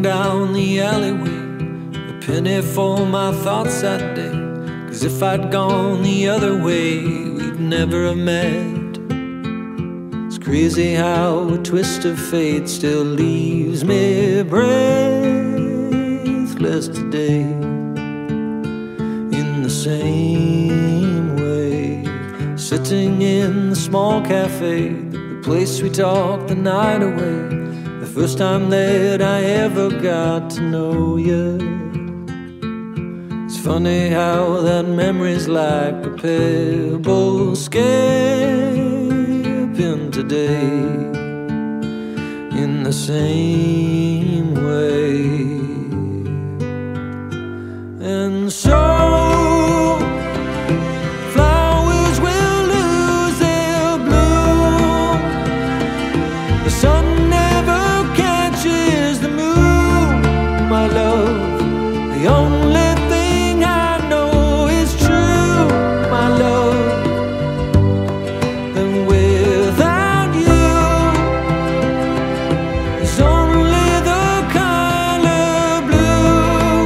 down the alleyway, a penny for my thoughts that day. 'Cause if I'd gone the other way, we'd never have met. It's crazy how a twist of fate still leaves me breathless today. In the same way, sitting in the small cafe, the place we talked the night away, the first time that I ever got to know you. It's funny how that memory's like a pebble skipping today. In the same way. And so flowers will lose their bloom. The sun never catches the moon, my love. The only thing I know is true, my love. And without you, there's only the color blue.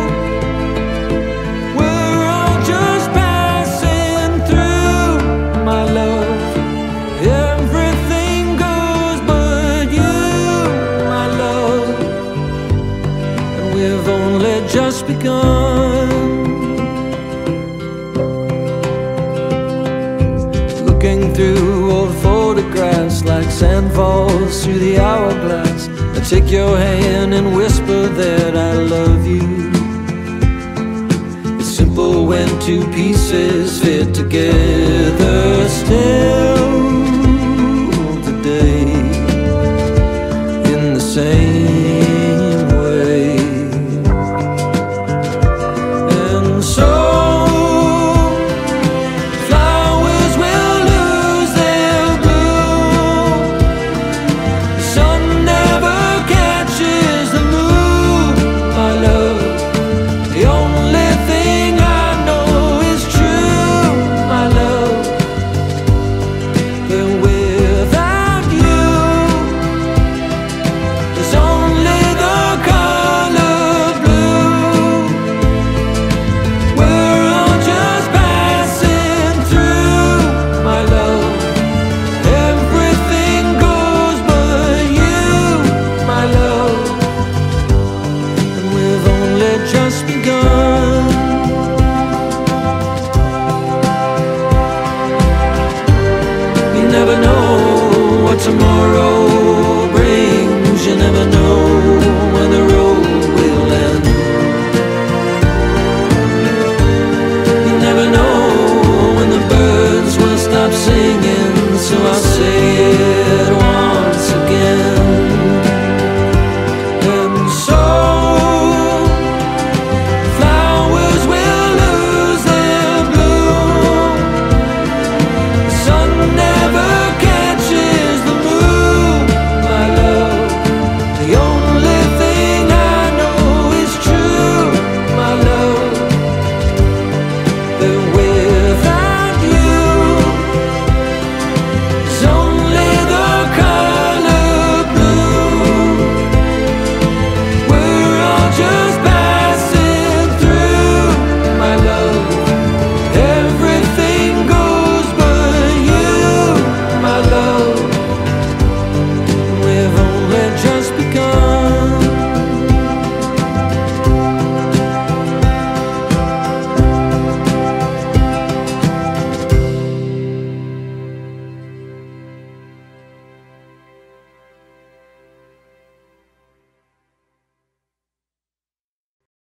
We're all just passing through, my love. Everything goes but you, my love. And we've only just begun. Looking through old photographs like sand falls through the hourglass, I take your hand and whisper that I love you. It's simple when two pieces fit together still.